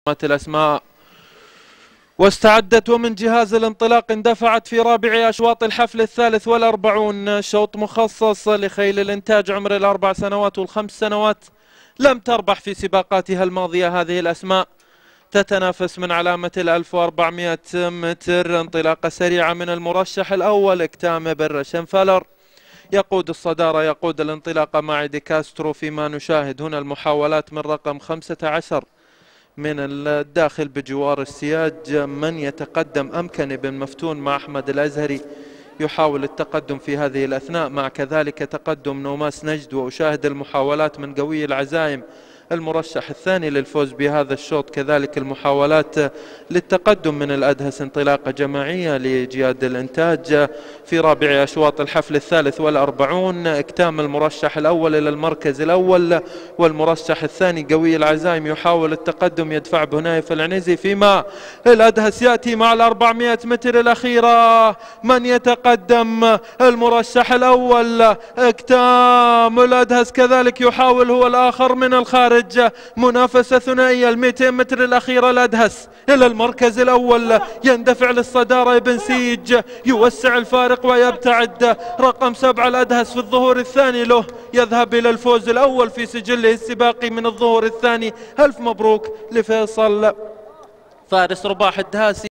الأسماء واستعدت، ومن جهاز الانطلاق اندفعت في رابع أشواط الحفل 43 شوط مخصص لخيل الإنتاج عمر ال4 سنوات وال5 سنوات. لم تربح في سباقاتها الماضية هذه الأسماء، تتنافس من علامة 1400 متر. انطلاقة سريعة من المرشح الأول اكتام بن شنفلر، يقود الصدارة، يقود الانطلاقة مع دي كاسترو. فيما نشاهد هنا المحاولات من رقم 15 من الداخل بجوار السياج. من يتقدم أمكن بن مفتون مع أحمد الأزهري يحاول التقدم في هذه الأثناء، مع كذلك تقدم نوماس نجد. وأشاهد المحاولات من قوي العزائم المرشح الثاني للفوز بهذا الشوط، كذلك المحاولات للتقدم من الأدهس. انطلاقة جماعية لجياد الإنتاج في رابع أشواط الحفل 43. اكتام المرشح الأول إلى المركز الأول، والمرشح الثاني قوي العزائم يحاول التقدم، يدفع بهنايف العنزي. فيما الأدهس يأتي مع 400 متر الأخيرة. من يتقدم؟ المرشح الأول اكتام. الأدهس كذلك يحاول هو الآخر من الخارج. منافسة ثنائية 200 متر الأخيرة. الأدهس إلى المركز الأول، يندفع للصدارة ابن سيج، يوسع الفارق ويبتعد. رقم 7 الأدهس في الظهور الثاني له، يذهب إلى الفوز الأول في سجله السباقي من الظهور الثاني. ألف مبروك لفيصل فارس رباح الدهاسي.